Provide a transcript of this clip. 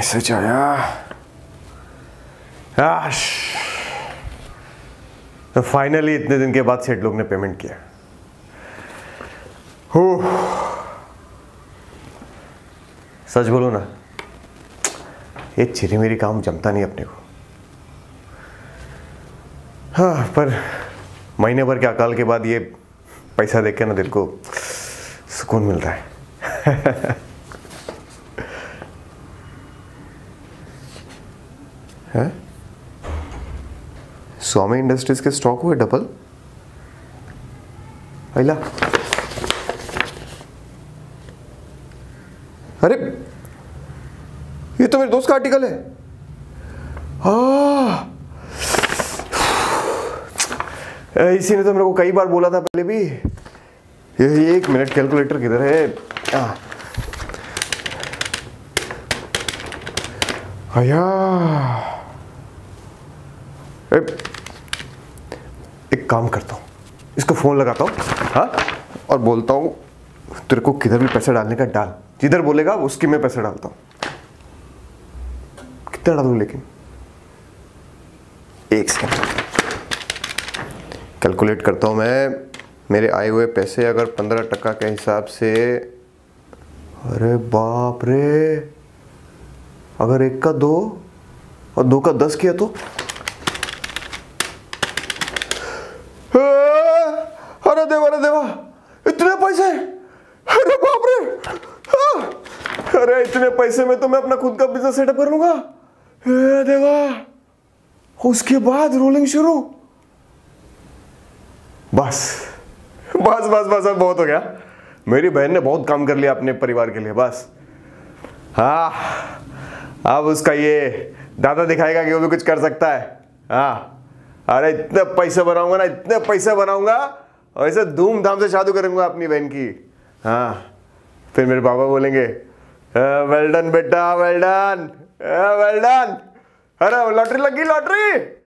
Message आया। आश, तो फाइनली इतने दिन के बाद सेठ लोग ने पेमेंट किया। हो, सच बोलो ना, ये चिरी मेरी काम जमता नहीं अपने को। हाँ, पर महीने भर के अकाल के बाद ये पैसा देख के ना दिल को सुकून मिल रहा है। है? स्वामी इंडस्ट्रीज के स्टॉक हुए डबल। अला, अरे ये तो मेरे दोस्त का आर्टिकल है। इसी ने तो मेरे को कई बार बोला था पहले भी। ये 1 मिनट, कैलकुलेटर किधर है? आया, एक काम करता हूँ, इसको फोन लगाता हूँ, हाँ, और बोलता हूँ तेरे को किधर भी पैसे डालने का डाल, जिधर बोलेगा उसकी मैं पैसे डालता हूँ। कितना डालूं लेकिन? 1 सेकंड कैलकुलेट करता हूँ मैं। मेरे आए हुए पैसे अगर 15% के हिसाब से, अरे बाप रे, अगर 1 का 2 और 2 का 10 किया तो, अरे देवा, इतने पैसे, अरे बाप रे, अरे इतने पैसे में तो मैं अपना खुद का बिजनेस सेटअप कर लूंगा। देवा, उसके बाद रोलिंग शुरू। बस अब बहुत हो गया। मेरी बहन ने बहुत काम कर लिया अपने परिवार के लिए। बस हाँ, अब उसका ये दादा दिखाएगा कि वो भी कुछ कर सकता है। हाँ, अरे इतने पैसे बनाऊंगा ना, इतने पैसे बनाऊंगा, और ऐसे धूमधाम से शादी करूंगा अपनी बहन की। हाँ, फिर मेरे पापा बोलेंगे वेल डन बेटा, वेल डन। अरे लॉटरी लगी, लॉटरी।